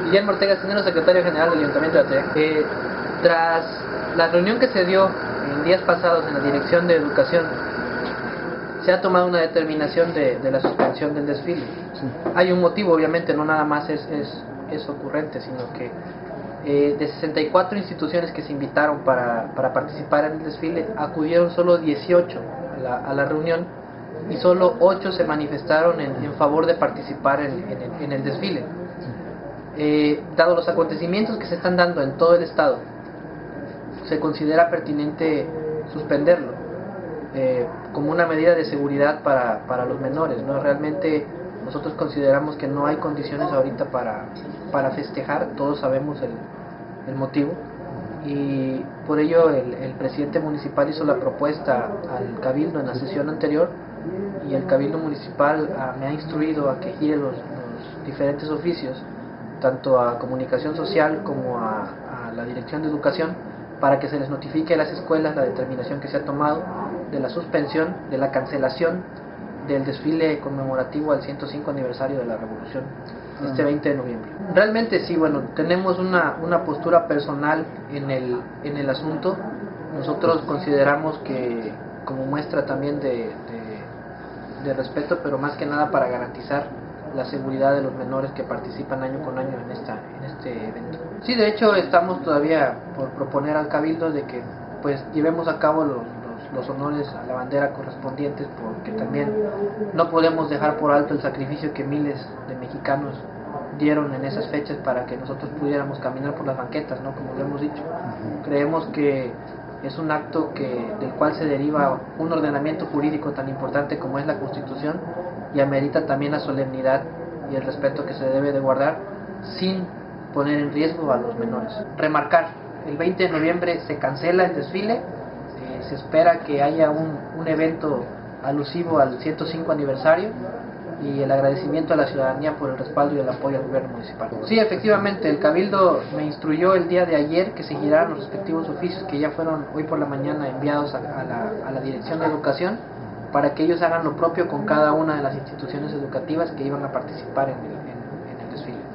Guillermo Ortega Cisneros, secretario general del Ayuntamiento de Atlayac. Tras la reunión que se dio en días pasados en la Dirección de Educación, se ha tomado una determinación de la suspensión del desfile. Sí. Hay un motivo, obviamente, no nada más es ocurrente, sino que de 64 instituciones que se invitaron para participar en el desfile, acudieron solo 18 a la reunión y solo 8 se manifestaron en favor de participar en el desfile. Dado los acontecimientos que se están dando en todo el estado, se considera pertinente suspenderlo como una medida de seguridad para los menores, ¿no? Realmente nosotros consideramos que no hay condiciones ahorita para festejar, todos sabemos el motivo, y por ello el presidente municipal hizo la propuesta al Cabildo en la sesión anterior, y el Cabildo municipal me ha instruido a que gire los diferentes oficios, tanto a Comunicación Social como a la Dirección de Educación, para que se les notifique a las escuelas la determinación que se ha tomado de la suspensión, de la cancelación del desfile conmemorativo al 105 aniversario de la Revolución, este 20 de noviembre. Realmente sí, bueno, tenemos una postura personal en el asunto. Nosotros consideramos que, como muestra también de respeto, pero más que nada para garantizar la seguridad de los menores que participan año con año en este evento. Sí, de hecho estamos todavía por proponer al Cabildo de que pues llevemos a cabo los honores a la bandera correspondientes, porque también no podemos dejar por alto el sacrificio que miles de mexicanos dieron en esas fechas para que nosotros pudiéramos caminar por las banquetas, ¿no? Como lo hemos dicho. Creemos que es un acto del cual se deriva un ordenamiento jurídico tan importante como es la Constitución, y amerita también la solemnidad y el respeto que se debe de guardar sin poner en riesgo a los menores. Remarcar, el 20 de noviembre se cancela el desfile, se espera que haya un evento alusivo al 105 aniversario y el agradecimiento a la ciudadanía por el respaldo y el apoyo al gobierno municipal. Sí, efectivamente, el Cabildo me instruyó el día de ayer que se giraran los respectivos oficios que ya fueron hoy por la mañana enviados a la Dirección de Educación, para que ellos hagan lo propio con cada una de las instituciones educativas que iban a participar en el desfile.